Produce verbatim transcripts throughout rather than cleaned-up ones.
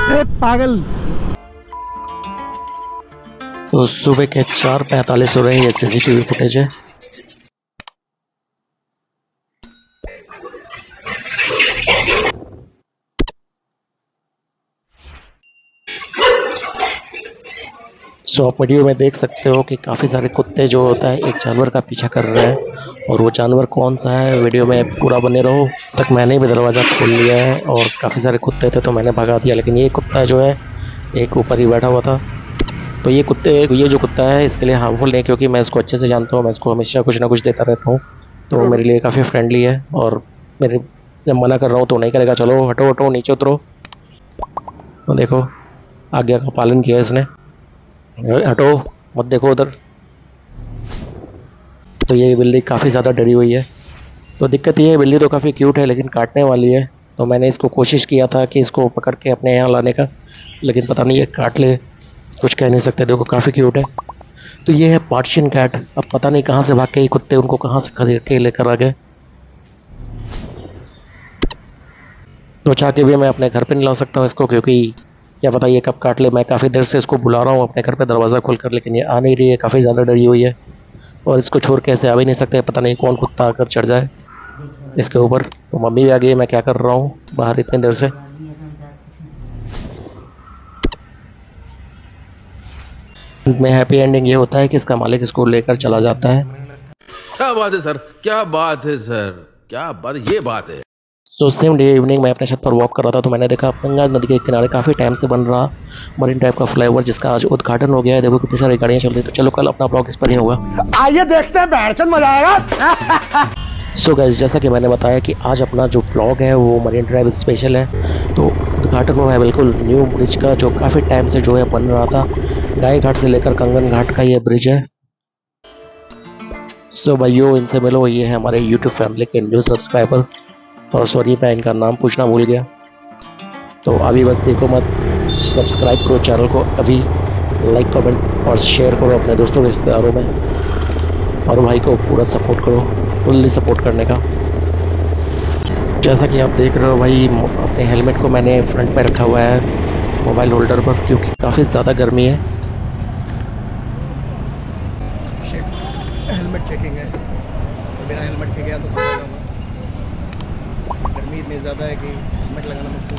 ए पागल। तो सुबह के चार पैंतालीस हो रहे हैं, ये सीसीटीवी फुटेज है। सो आप वीडियो में देख सकते हो कि काफ़ी सारे कुत्ते जो होता है एक जानवर का पीछा कर रहे हैं, और वो जानवर कौन सा है वीडियो में पूरा बने रहो। तक मैंने भी दरवाज़ा खोल लिया है और काफ़ी सारे कुत्ते थे तो मैंने भगा दिया, लेकिन ये कुत्ता जो है एक ऊपर ही बैठा हुआ था। तो ये कुत्ते ये जो कुत्ता है इसके लिए हार्मफुल नहीं, क्योंकि मैं इसको अच्छे से जानता हूँ, मैं इसको हमेशा कुछ ना कुछ देता रहता हूँ, तो मेरे लिए काफ़ी फ्रेंडली है। और मेरे जब मना कर रहा हूँ तो नहीं करेगा, चलो हटो हटो नीचे उतरो। तो देखो आज्ञा का पालन किया इसने, हटो मत देखो उधर। तो ये बिल्ली काफ़ी ज़्यादा डरी हुई है। तो दिक्कत ये है बिल्ली तो काफ़ी क्यूट है लेकिन काटने वाली है, तो मैंने इसको कोशिश किया था कि इसको पकड़ के अपने यहाँ लाने का, लेकिन पता नहीं ये काट ले, कुछ कह नहीं सकते। देखो काफ़ी क्यूट है। तो ये है पर्शियन कैट। अब पता नहीं कहाँ से भाग के ये कुत्ते उनको कहाँ से खरीद के लेकर आ गए। तो चाह के भी मैं अपने घर पे नहीं ला सकता हूँ इसको, क्योंकि क्या पता ये कब काट ले। मैं काफ़ी देर से इसको बुला रहा हूँ अपने घर पे दरवाज़ा खोलकर, लेकिन ये आ नहीं रही है, काफ़ी ज़्यादा डरी हुई है। और इसको छोड़ के ऐसे आ भी नहीं सकते, पता नहीं कौन कुत्ता आकर चढ़ जाए इसके ऊपर। तो मम्मी भी आ गई, मैं क्या कर रहा हूँ बाहर इतनी देर से। में हैप्पी एंडिंग ये होता है कि इसका मालिक इसको लेकर चला जाता है। क्या बात है सर, क्या बात है सर, क्या बात, ये बात है। सो सेम डे इवनिंग मैं अपने छत पर वॉक कर रहा था, तो मैंने देखा गंगा नदी के किनारे काफ़ी टाइम से बन रहा मरीन टाइप का फ्लाईओवर, जिसका आज उद्घाटन हो गया है। देखो कितनी सारी गाड़ियाँ चल रही, तो चलो कल अपना ब्लॉग इस पर ही होगा, आइए देखते हैं, बैठचंद मजा आएगा। सो so गाइस, जैसा कि मैंने बताया कि आज अपना जो ब्लॉग है वो मरीन ड्राइव स्पेशल है। तो उद्घाटन हुआ है बिल्कुल न्यू ब्रिज का, जो काफ़ी टाइम से जो है बन रहा था। गाय घाट से लेकर कंगन घाट का ये ब्रिज है। सो so भाइयों इनसे मिलो, ये है हमारे यूट्यूब फैमिली के न्यू सब्सक्राइबर। और सॉरी मैं इनका नाम पूछना भूल गया। तो अभी बस देखो मत, सब्सक्राइब करो चैनल को अभी, लाइक कमेंट और शेयर करो अपने दोस्तों रिश्तेदारों में, और भाई को पूरा सपोर्ट करो, फुल्ली सपोर्ट करने का। जैसा कि आप देख रहे हो भाई, अपने हेलमेट को मैंने फ्रंट पे रखा हुआ है मोबाइल होल्डर पर, क्योंकि काफ़ी ज़्यादा गर्मी है। हेलमेट चेकिंग है, बिना हेलमेट के गया तो पता जाऊंगा। गर्मी इतनी ज़्यादा है कि हेलमेट लगाना मुश्किल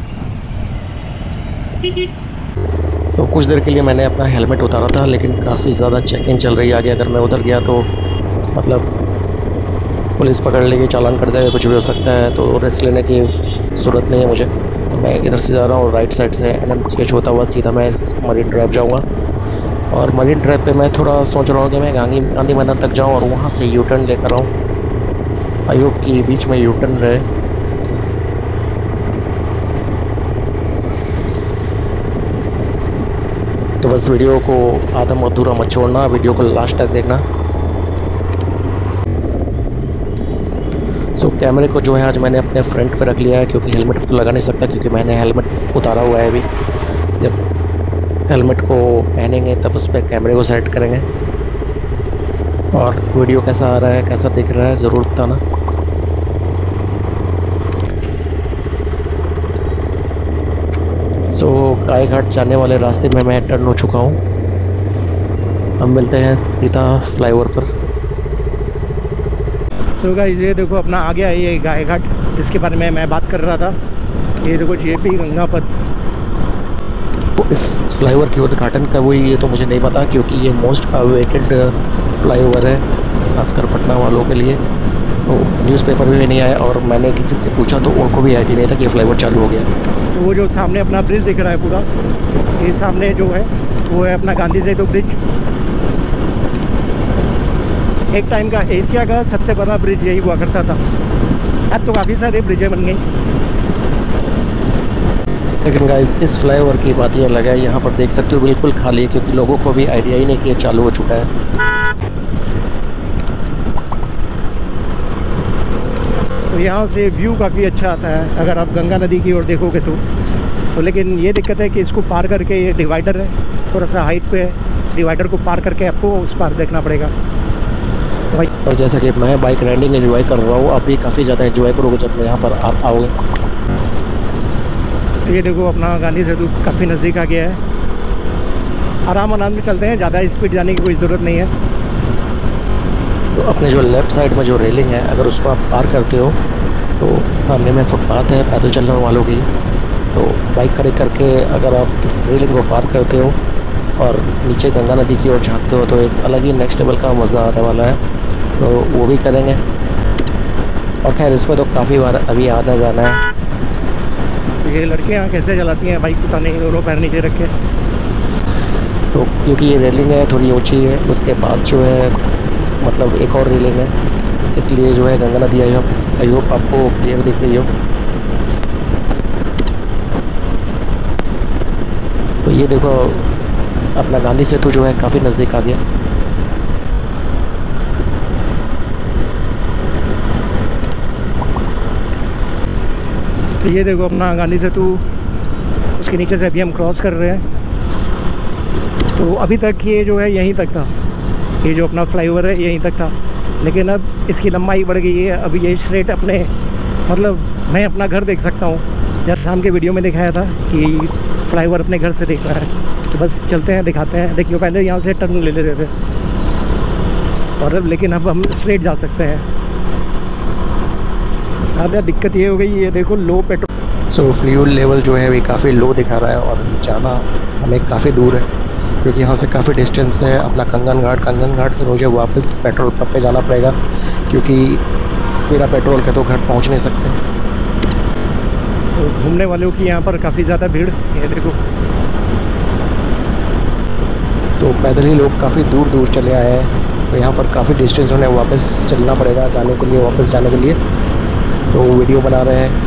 है। तो कुछ देर के लिए मैंने अपना हेलमेट उतारा था, लेकिन काफ़ी ज़्यादा चेकिंग चल रही है आगे। अगर मैं उधर गया तो मतलब पुलिस पकड़ लेगी, चालान कर देगा, कुछ भी हो सकता है। तो रिस्क लेने की ज़रूरत नहीं है मुझे। तो मैं इधर से जा रहा हूँ, राइट साइड से एन एम सी एच होता हुआ सीधा मैं मरीन ड्राइव जाऊँगा। और मरीन ड्राइव पे मैं थोड़ा सोच रहा हूँ कि मैं गांधी गांधी मैदान तक जाऊँ और वहाँ से यू टर्न लेकर आऊँ। आई होप कि बीच में यू टर्न रहे। तो बस वीडियो को आधम अधूरा मत छोड़ना, वीडियो को लास्ट तक देखना। सो so, कैमरे को जो है आज मैंने अपने फ्रंट पे रख लिया है, क्योंकि हेलमेट तो लगा नहीं सकता, क्योंकि मैंने हेलमेट उतारा हुआ है अभी। जब हेलमेट को पहनेंगे तब उस पर कैमरे को सेट करेंगे। और वीडियो कैसा आ रहा है, कैसा दिख रहा है, ज़रूर बताना। सो so, गाय घाट जाने वाले रास्ते में मैं टर्न हो चुका हूँ। हम मिलते हैं सीधा फ्लाईओवर पर। तो गाइस ये देखो अपना आ गया है ये गाय घाट, जिसके बारे में मैं बात कर रहा था। ये देखो जे पी गंगा पथ। तो इस फ्लाईओवर के उद्घाटन कब हुई ये तो मुझे नहीं पता, क्योंकि ये मोस्ट अवेटेड फ्लाईओवर है खासकर पटना वालों के लिए। तो न्यूज़पेपर में भी नहीं आया, और मैंने किसी से पूछा तो उनको भी आइडिया नहीं था कि फ्लाईओवर चालू हो गया। तो वो जो सामने अपना ब्रिज दिख रहा है पूरा, ये सामने जो है वो है अपना गांधी सेतु ब्रिज। एक टाइम का एशिया का सबसे बड़ा ब्रिज यही हुआ करता था। अब तो काफ़ी सारे ब्रिजें बन गई। लेकिन गाइस इस फ्लाईओवर की बात ये अलग है, यहाँ पर देख सकते हो बिल्कुल खाली है, क्योंकि लोगों को भी आइडिया ही नहीं कि ये चालू हो चुका है। तो यहाँ से व्यू काफ़ी अच्छा आता है अगर आप गंगा नदी की ओर देखोगे तो। तो लेकिन ये दिक्कत है कि इसको पार करके, ये डिवाइडर है थोड़ा सा हाइट पे है, डिवाइडर को पार करके आपको उस पार देखना पड़ेगा। तो भाई और जैसा कि मैं बाइक राइडिंग एंजॉय कर रहा हूँ, आप भी काफ़ी ज़्यादा एंजॉय करोगे जब मैं यहाँ पर आप आओगे। ये देखो अपना गांधी सेतु काफ़ी नज़दीक आ गया है। आराम आराम में चलते हैं, ज़्यादा स्पीड जाने की कोई ज़रूरत नहीं है। तो अपने जो लेफ़्ट साइड में जो रेलिंग है, अगर उसको आप पार करते हो तो सामने में फुटपाथ है पैदल चलने वालों की। तो बाइक खड़े करके अगर आप इस रेलिंग को पार करते हो और नीचे गंगा नदी की ओर झाँकते हो तो एक अलग ही नेक्स्ट लेवल का मज़ा आने वाला है। तो वो भी करेंगे। और खैर इसमें तो काफ़ी बार अभी आना जाना है। ये लड़कियाँ कैसे चलाती हैं बाइक, पता नहीं, दोनों पैर नीचे रखे। तो क्योंकि ये रेलिंग है थोड़ी ऊंची है, उसके बाद जो है मतलब एक और रेलिंग है, इसलिए जो है गंगा नदी आई हो आई होप आपको क्लियर दिख रही हो। तो ये देखो अपना गांधी सेतु जो है काफ़ी नज़दीक आ गया। तो ये देखो अपना गांधी सेतु, उसके नीचे से अभी हम क्रॉस कर रहे हैं। तो अभी तक ये जो है यहीं तक था, ये जो अपना फ्लाईओवर है यहीं तक था, लेकिन अब इसकी लंबाई बढ़ गई है। अभी ये स्ट्रेट अपने मतलब मैं अपना घर देख सकता हूँ। जब शाम के वीडियो में दिखाया था कि फ्लाईओवर अपने घर से देख रहा है। तो बस चलते हैं, दिखाते हैं। देखिए पहले यहाँ से टर्न ले लेते थे और अब लेकिन अब हम स्ट्रेट जा सकते हैं। अब दिक्कत ये हो गई, ये देखो लो पेट्रोल। सो फ्यूल लेवल जो है वो काफ़ी लो दिखा रहा है और जाना हमें काफ़ी दूर है, क्योंकि यहाँ से काफ़ी डिस्टेंस है अपना कंगन घाट। कंगन घाट से मुझे वापस पेट्रोल पंप पे जाना पड़ेगा, क्योंकि मेरा पेट्रोल के तो घर पहुँच नहीं सकते। तो घूमने वालों की यहाँ पर काफ़ी ज़्यादा भीड़, ये देखो। तो पैदल ही लोग काफ़ी दूर दूर चले आए हैं, तो यहाँ पर काफ़ी डिस्टेंस उन्हें वापस चलना पड़ेगा जाने के लिए, वापस जाने के लिए। तो वीडियो बना रहे हैं।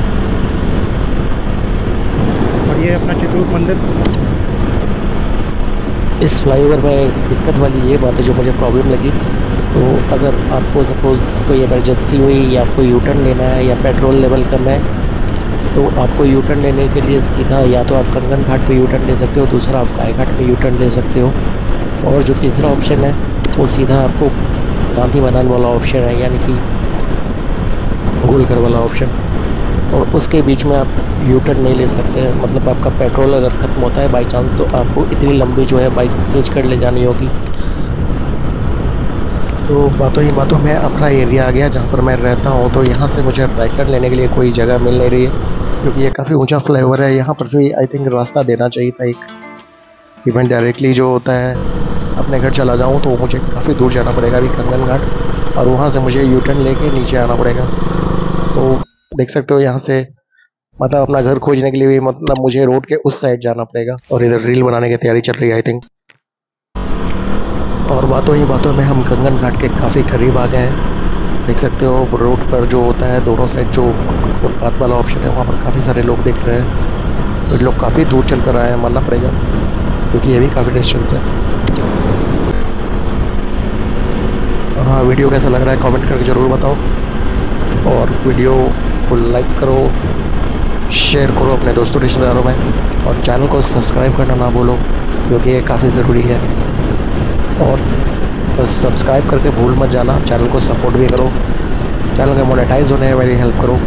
और ये अपना चित्रकूट मंदिर। इस फ्लाईओवर में दिक्कत वाली ये बात है जो मुझे प्रॉब्लम लगी, तो अगर आपको सपोज़ कोई इमरजेंसी हुई या आपको यू टर्न लेना है या पेट्रोल लेवल करना है, तो आपको यू टर्न लेने के लिए सीधा या तो आप कंगन घाट पे यू टर्न ले सकते हो, दूसरा आप गाय घाट पे यू टर्न ले सकते हो, और जो तीसरा ऑप्शन है वो सीधा आपको गांधी मैदान वाला ऑप्शन है, यानी कि गोलघर वाला ऑप्शन। और उसके बीच में आप यू टर्न नहीं ले सकते हैं। मतलब आपका पेट्रोल अगर ख़त्म होता है बाई चांस, तो आपको इतनी लंबी जो है बाइक खींच कर ले जानी होगी। तो बातों ही बातों में अपना एरिया आ गया जहाँ पर मैं रहता हूँ। तो यहाँ से मुझे राइट टर्न लेने के लिए कोई जगह मिल नहीं रही है, क्योंकि ये काफ़ी ऊंचा फ्लाईओवर है। यहाँ पर से आई थिंक रास्ता देना चाहिए था एक इवेंट डायरेक्टली जो होता है अपने घर चला जाऊँ, तो मुझे काफ़ी दूर जाना पड़ेगा अभी कंगन घाट, और वहाँ से मुझे यू टर्न लेके नीचे आना पड़ेगा। तो देख सकते हो यहाँ से मतलब अपना घर खोजने के लिए भी मतलब मुझे रोड के उस साइड जाना पड़ेगा। और इधर रील बनाने की तैयारी चल रही है आई थिंक। और बातों ही बातों में हम कंगन घाट के काफ़ी करीब आ गए हैं। देख सकते हो रोड पर जो होता है दोनों साइड जो फुटपाथ वाला ऑप्शन है, वहाँ पर काफ़ी सारे लोग दिख रहे हैं। तो लोग काफ़ी दूर चल कर आए हैं, मानना पड़ेगा, क्योंकि ये भी काफ़ी डिस्टेंस है। और हाँ, वीडियो कैसा लग रहा है कमेंट करके ज़रूर बताओ, और वीडियो को लाइक करो, शेयर करो अपने दोस्तों रिश्तेदारों में, और चैनल को सब्सक्राइब करना ना भूलो, क्योंकि ये काफ़ी ज़रूरी है। और बस सब्सक्राइब करके भूल मत जाना, चैनल को सपोर्ट भी करो, चैनल के मोनेटाइज होने में मेरी हेल्प करो।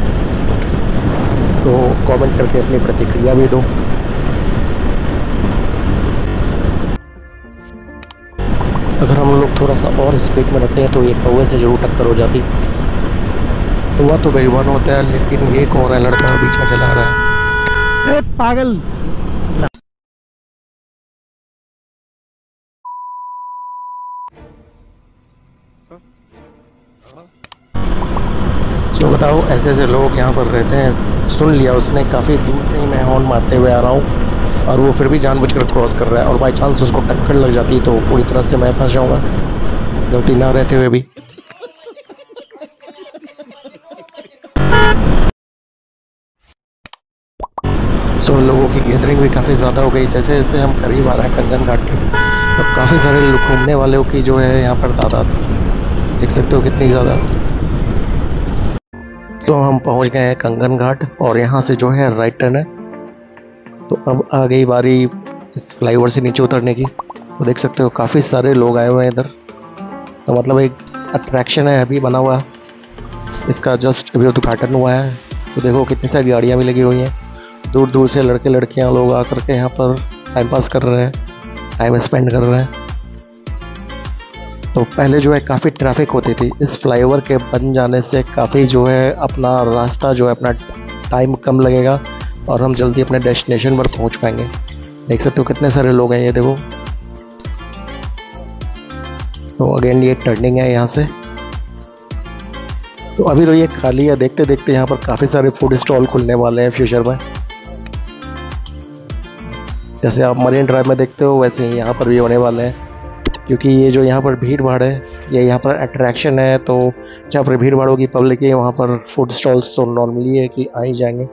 तो कमेंट करके अपनी प्रतिक्रिया भी दो। अगर हम लोग थोड़ा सा और स्पीड में रहते हैं तो ये कौवे से जरूर टक्कर हो जाती। तो वह तो बेईमान होता है, लेकिन ये कौन है लड़का बीच में चला रहा है? ए पागल। तो बताओ, ऐसे ऐसे लोग यहाँ पर रहते हैं। सुन लिया उसने, काफ़ी दूर से ही मैं हॉर्न मारते हुए आ रहा हूँ, और वो फिर भी जानबूझकर क्रॉस कर रहा है, और बाई चांस उसको टक्कर लग जाती तो पूरी तरह से मैं फंस जाऊँगा, गलती ना रहते हुए भी। सो लोगों की गैदरिंग भी काफ़ी ज़्यादा हो गई। जैसे जैसे हम करीब आ रहे हैं कंगन घाट के, तो काफ़ी सारे लोग घूमने वालों की जो है यहाँ पर तादाद देख सकते हो कितनी ज़्यादा। तो हम पहुँच गए हैं कंगन घाट, और यहाँ से जो है राइट टर्न है। तो अब आ गई बारी इस फ्लाईओवर से नीचे उतरने की। तो देख सकते हो काफ़ी सारे लोग आए हुए हैं इधर। तो मतलब एक अट्रैक्शन है अभी बना हुआ, इसका जस्ट अभी उद्घाटन हुआ है। तो देखो कितनी सारी गाड़ियाँ भी लगी हुई हैं, दूर दूर से लड़के लड़कियां लोग आकर के यहाँ पर टाइम पास कर रहे हैं, टाइम स्पेंड कर रहे हैं। तो पहले जो है काफ़ी ट्रैफिक होती थी, इस फ्लाईओवर के बन जाने से काफ़ी जो है अपना रास्ता जो है अपना टाइम कम लगेगा और हम जल्दी अपने डेस्टिनेशन पर पहुंच पाएंगे। देख सकते हो कितने सारे लोग हैं, ये देखो। तो अगेन ये टर्निंग है यहाँ से। तो अभी तो ये खाली है, देखते देखते यहाँ पर काफ़ी सारे फूड स्टॉल खुलने वाले हैं फ्यूचर में। जैसे आप मरीन ड्राइव में देखते हो वैसे ही यहाँ पर भी होने वाले हैं, क्योंकि ये जो यहाँ पर भीड़ भाड़ है ये यहाँ पर अट्रैक्शन है। तो जहाँ पर भीड़ भाड़ होगी पब्लिक है, वहाँ पर फूड स्टॉल्स तो नॉर्मली है कि आ ही जाएंगे।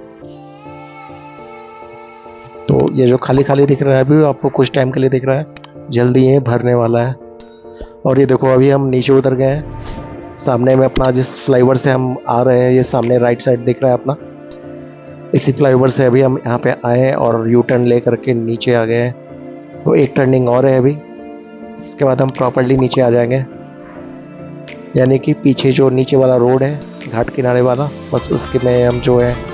तो ये जो खाली खाली दिख रहा है अभी आपको कुछ टाइम के लिए दिख रहा है, जल्दी ये भरने वाला है। और ये देखो अभी हम नीचे उतर गए हैं, सामने में अपना जिस फ्लाईओवर से हम आ रहे हैं ये सामने राइट साइड दिख रहा है अपना, इसी फ्लाईओवर से अभी हम यहाँ पे आए और यू टर्न ले करके नीचे आ गए हैं। तो एक टर्निंग और है अभी, इसके बाद हम प्रॉपर्ली नीचे आ जाएंगे। यानी कि पीछे जो नीचे वाला रोड है घाट किनारे वाला, बस उसके में हम जो है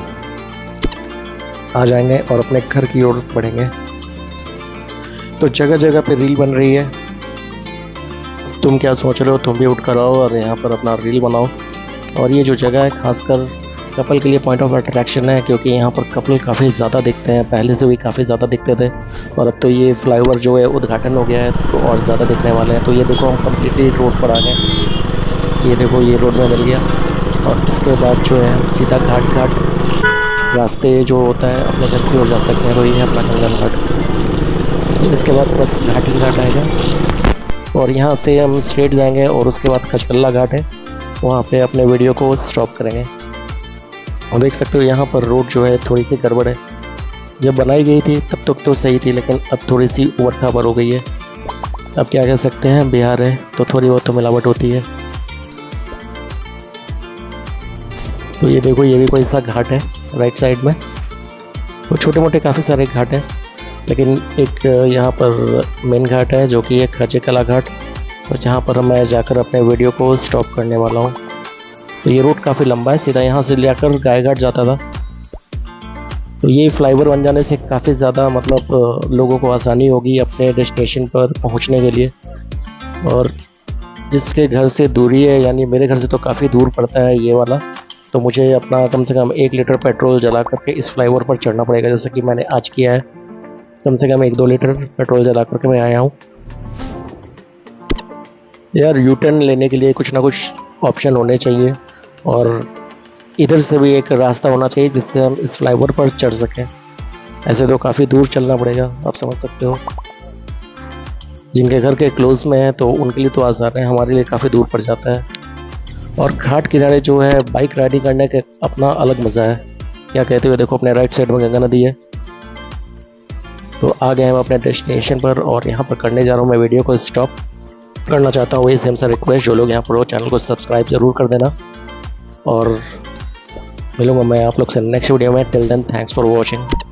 आ जाएंगे और अपने घर की ओर बढ़ेंगे। तो जगह जगह पे रील बन रही है, तुम क्या सोच रहे हो, तुम भी उठ कर आओ और यहाँ पर अपना रील बनाओ। और ये जो जगह है खासकर कपल के लिए पॉइंट ऑफ अट्रैक्शन है, क्योंकि यहाँ पर कपल काफ़ी ज़्यादा दिखते हैं, पहले से भी काफ़ी ज़्यादा दिखते थे और अब तो ये फ्लाईओवर जो है उद्घाटन हो गया है तो और ज़्यादा दिखने वाले हैं। तो ये देखो हम कम्प्लीटली रोड पर आ गए, ये देखो ये रोड में मिल गया। और इसके बाद जो है हम सीधा घाट घाट रास्ते जो होता है अपने घर की ओर जा सकते हैं। तो ये है अपना कंगन घाट, इसके बाद बस घाट ही घाट आएगा और यहाँ से हम स्ट्रेट जाएंगे और उसके बाद खचकल्ला घाट है, वहाँ पे अपने वीडियो को स्टॉप करेंगे। और देख सकते हो यहाँ पर रोड जो है थोड़ी सी गड़बड़ है, जब बनाई गई थी तब तक तो सही थी, लेकिन अब थोड़ी सी उबड़ खाबड़ हो गई है। अब क्या कह सकते हैं, बिहार है तो थोड़ी बहुत तो मिलावट होती है। तो ये देखो ये भी कोई सा घाट है राइट साइड में। तो छोटे मोटे काफ़ी सारे घाट हैं, लेकिन एक यहाँ पर मेन घाट है जो कि एक खचकल्ला घाट, और जहाँ पर मैं जाकर अपने वीडियो को स्टॉप करने वाला हूँ। तो ये रोड काफ़ी लंबा है, सीधा यहाँ से लेकर गाय घाट जाता था। तो ये फ्लाईओवर बन जाने से काफ़ी ज़्यादा मतलब लोगों को आसानी होगी अपने डेस्टिनेशन पर पहुँचने के लिए। और जिसके घर से दूरी है, यानी मेरे घर से तो काफ़ी दूर पड़ता है ये वाला, तो मुझे अपना कम से कम एक लीटर पेट्रोल जला करके इस फ्लाईओवर पर चढ़ना पड़ेगा, जैसा कि मैंने आज किया है। कम से कम एक दो लीटर पेट्रोल जला करके मैं आया हूँ। यार यू टर्न लेने के लिए कुछ ना कुछ ऑप्शन होने चाहिए और इधर से भी एक रास्ता होना चाहिए जिससे हम इस फ्लाईओवर पर चढ़ सकें। ऐसे तो काफ़ी दूर चलना पड़ेगा, आप समझ सकते हो। जिनके घर के क्लोज में है तो उनके लिए तो आसान है, हमारे लिए काफ़ी दूर पड़ जाता है। और घाट किनारे जो है बाइक राइडिंग करने का अपना अलग मज़ा है। क्या कहते हुए देखो अपने राइट साइड में गंगा नदी है। तो आ गए हम अपने डेस्टिनेशन पर और यहाँ पर करने जा रहा हूँ मैं वीडियो को स्टॉप। करना चाहता हूँ वही सेम सा रिक्वेस्ट, जो लोग यहाँ पर हो चैनल को सब्सक्राइब ज़रूर कर देना और मिलूँगा मैं आप लोग से नेक्स्ट वीडियो में। Till then thanks for watching.